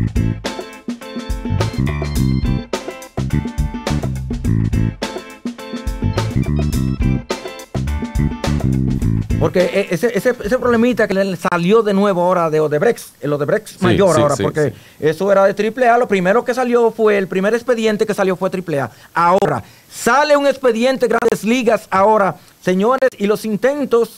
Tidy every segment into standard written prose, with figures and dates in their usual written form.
Porque ese problemita que le salió de nuevo ahora de Odebrecht, el Odebrecht mayor ahora, porque eso era de AAA, lo primero que salió fue, el primer expediente que salió fue AAA. Ahora, sale un expediente Grandes Ligas ahora, señores, y los intentos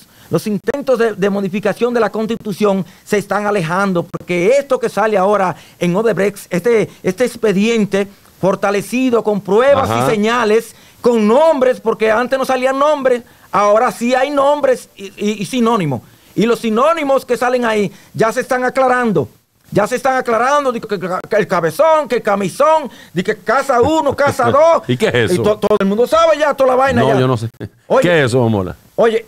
de modificación de la Constitución se están alejando, porque esto que sale ahora en Odebrecht, este expediente fortalecido con pruebas y señales, con nombres, porque antes no salían nombres, ahora sí hay nombres y sinónimos. Y los sinónimos que salen ahí ya se están aclarando. Ya se están aclarando que el cabezón, que el camisón, de que casa 1, casa 2. ¿Y qué es eso? Y todo el mundo sabe ya toda la vaina. No, ya. yo no sé. Oye, ¿qué es eso, Mola? Oye,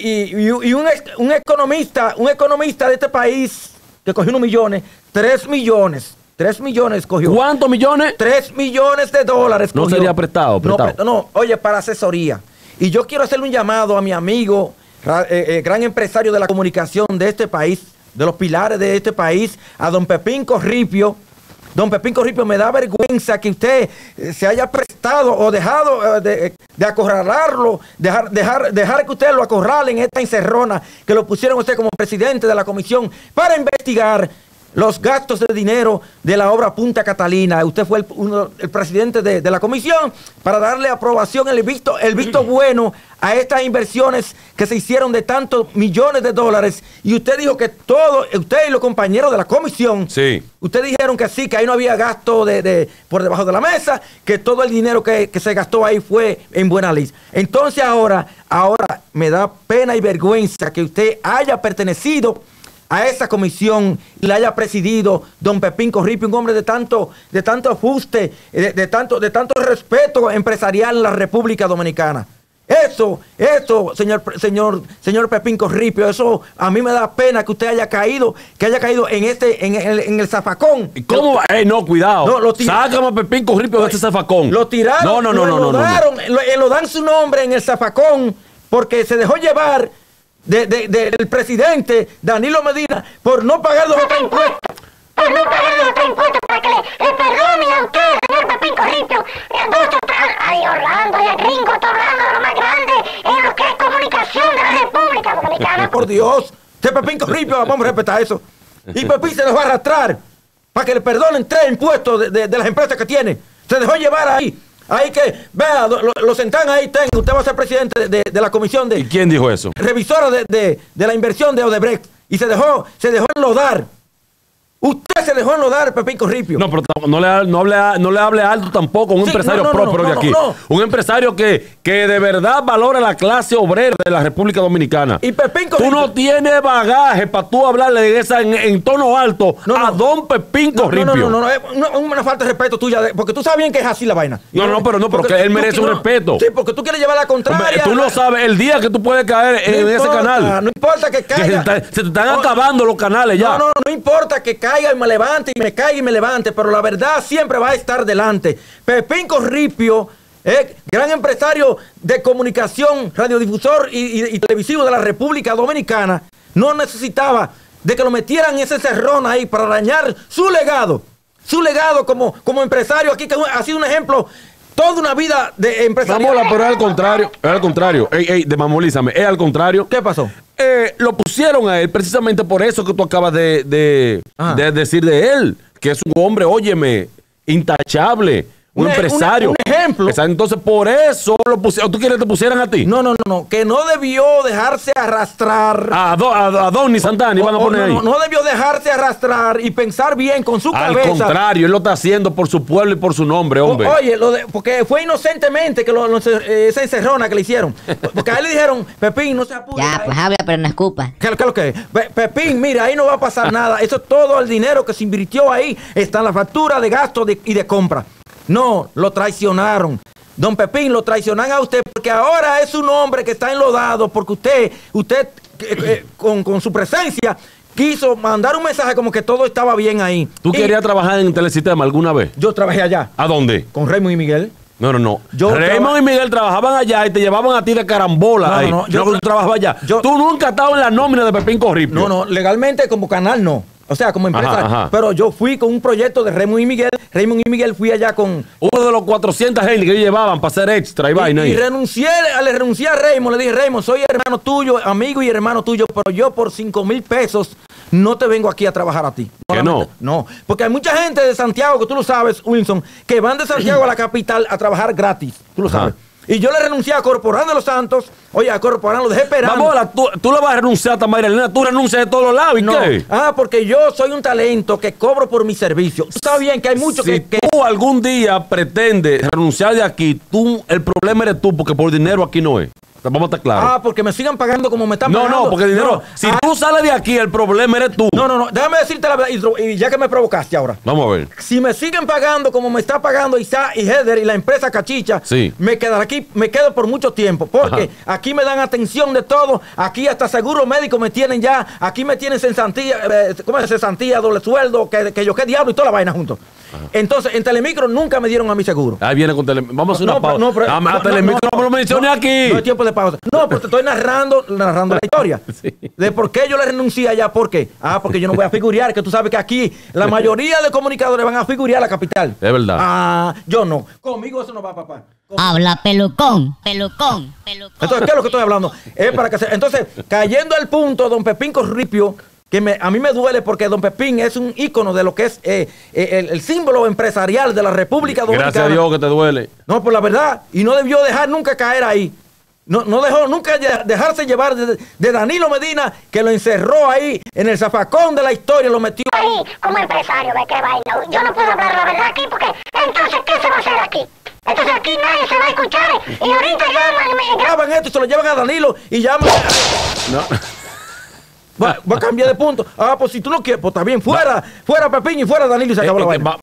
y un economista de este país que cogió unos millones, 3 millones. 3 millones cogió. ¿Cuántos millones? 3 millones de dólares cogió. No sería prestado. No, oye, para asesoría. Y yo quiero hacerle un llamado a mi amigo, gran empresario de la comunicación de este país, de los pilares de este país, a don Pepín Corripio. Don Pepín Corripio, me da vergüenza que usted se haya prestado o dejado de acorralarlo, dejar que usted lo acorralen en esta encerrona que lo pusieron usted como presidente de la comisión para investigar los gastos de dinero de la obra Punta Catalina. Usted fue el presidente de la comisión para darle aprobación, el visto bueno a estas inversiones que se hicieron de tantos millones de dólares. Y usted dijo que usted y los compañeros de la comisión, usted dijeron que sí, que ahí no había gasto por debajo de la mesa, que todo el dinero que se gastó ahí fue en buena ley. Entonces ahora me da pena y vergüenza que usted haya pertenecido a esa comisión y la haya presidido don Pepín Corripio, un hombre de tanto ajuste, de tanto respeto empresarial en la República Dominicana. Eso, señor Pepín Corripio, eso a mí me da pena que usted haya caído en el zafacón. ¿Cómo? No, cuidado. No, sácame a Pepín Corripio de este zafacón. Lo tiraron, lo dan su nombre en el zafacón porque se dejó llevar del presidente Danilo Medina por no pagar los otros impuestos. Por no pagar los otros impuestos, para que le perdone a usted, señor Pepín Corripio. Ahí Orlando y el gringo está hablando de lo más grande en lo que es comunicación de la República Dominicana. Por Dios, este Pepín Corripio, vamos a respetar eso. Y Pepín se los va a arrastrar para que le perdonen 3 impuestos de las empresas que tiene. Se dejó llevar ahí. Ahí que, vea, lo sentan ahí, usted va a ser presidente de la comisión de... ¿Y quién dijo eso? Revisora de la inversión de Odebrecht. Y se dejó enlodar. Usted se dejó enlodar, Pepín Corripio. No, pero no le hable alto tampoco a un empresario próspero de aquí. Un empresario que de verdad valora la clase obrera de la República Dominicana. Y Pepín Corripio, tú no tienes bagaje para tú hablarle de esa en tono alto a don Pepín Corripio. No, es una falta de respeto tuya, porque tú sabes bien que es así la vaina. Pero que él merece un respeto. Sí, porque tú quieres llevar la contraria. Hombre, tú no sabes el día que tú puedes caer en ese canal. No importa que caiga. Se te están acabando los canales ya. No importa que caiga y me levante y me caiga y me levante, pero la verdad siempre va a estar delante. Pepín Corripio, gran empresario de comunicación, radiodifusor y televisivo de la República Dominicana, no necesitaba de que lo metieran en ese cerrón ahí para dañar su legado como empresario aquí, que ha sido un ejemplo toda una vida de empresario. Mamola, pero es al contrario. Desmamolízame, es al contrario. ¿Qué pasó? Lo pusieron a él precisamente por eso que tú acabas de decir de él, que es un hombre, óyeme, intachable, un empresario. Un ejemplo. Entonces, por eso lo pusieron. ¿Tú quieres que te pusieran a ti? No. Que no debió dejarse arrastrar. A Donny Santana iban a poner ahí. No debió dejarse arrastrar y pensar bien con su cabeza. Al contrario, él lo está haciendo por su pueblo y por su nombre, hombre. Oye, porque fue inocentemente que esa encerrona que le hicieron. Porque a él le dijeron, Pepín, no se apure. Ya, pues habla, pero no escupa. ¿Qué es lo que es? Pepín, mira, ahí no va a pasar nada. Eso todo el dinero que se invirtió ahí está en la factura de gasto y de compra. No, lo traicionaron. Don Pepín, lo traicionan a usted porque ahora es un hombre que está enlodado porque usted con su presencia quiso mandar un mensaje como que todo estaba bien ahí. ¿Tú querías trabajar en Telesistema alguna vez? Yo trabajé allá. ¿A dónde? Con Raymond y Miguel. No. Raymond y Miguel trabajaban allá y te llevaban a ti de carambola ahí. Yo trabajaba allá. Tú nunca has estado en la nómina de Pepín Corripio. No, legalmente como canal no. O sea, como empresa. Ajá. Pero yo fui con un proyecto de Raymond y Miguel. Raymond y Miguel fui allá con... Uno de los 400 gente que ellos llevaban para hacer extra y vaina. Y le renuncié a Raymond. Le dije, Raymond, soy hermano tuyo, amigo y hermano tuyo, pero yo por 5,000 pesos no te vengo aquí a trabajar a ti. ¿Que no? No, porque hay mucha gente de Santiago, que tú lo sabes, Wilson, que van de Santiago a la capital a trabajar gratis. Tú lo sabes. Y yo le renuncié a Corporán de los Santos. Oye, a Corporán lo dejé esperando. Vamos, tú le vas a renunciar a Mayra Elena. Tú renuncias de todos los lados. ¿Y no. qué? Porque yo soy un talento que cobro por mi servicio. Está bien que hay muchos si tú algún día pretendes renunciar de aquí, el problema eres tú, porque por dinero aquí no es. Vamos a estar claros. Porque me sigan pagando como me están pagando. No, porque dinero. Si tú sales de aquí, el problema eres tú. No. Déjame decirte la verdad. Y ya que me provocaste ahora. Vamos a ver. Si me siguen pagando como me está pagando Isa y Heather y la empresa Cachicha, sí, me quedaré aquí, me quedo por mucho tiempo. Porque aquí me dan atención de todo. Aquí hasta seguro médico me tienen ya. Aquí me tienen cesantía, ¿cómo es? Cesantía, doble sueldo, que yo qué diablo y toda la vaina junto. Entonces, en Telemicro nunca me dieron a mi seguro. Ahí viene con Telemicro. Vamos a hacer una pausa. Telemicro no me lo mencioné aquí. No hay tiempo de pausa. No, pero te estoy narrando la historia. Sí. De por qué yo le renuncié allá. ¿Por qué? Porque yo no voy a figurear. Que tú sabes que aquí la mayoría de comunicadores van a figurear a la capital. Es verdad. Yo no. Conmigo eso no va, papá. Habla pelucón. Entonces, ¿qué es lo que estoy hablando? Es para que entonces, cayendo al punto, don Pepín Corripio, que a mí me duele porque don Pepín es un ícono de lo que es el símbolo empresarial de la República Dominicana. Gracias a Dios que te duele. No, por la verdad. Y no debió dejar nunca caer ahí. No dejó nunca dejarse llevar de Danilo Medina, que lo encerró ahí en el zafacón de la historia, lo metió ahí como empresario. ¿Ve qué vaina? Yo no puedo hablar la verdad aquí porque entonces ¿qué se va a hacer aquí? Entonces aquí nadie se va a escuchar y ahorita graban esto y se lo llevan a Danilo y llaman. No. Va a cambiar de punto. Pues si tú no quieres, pues está bien. Fuera Pepín y fuera Danilo y se acabó la vaina.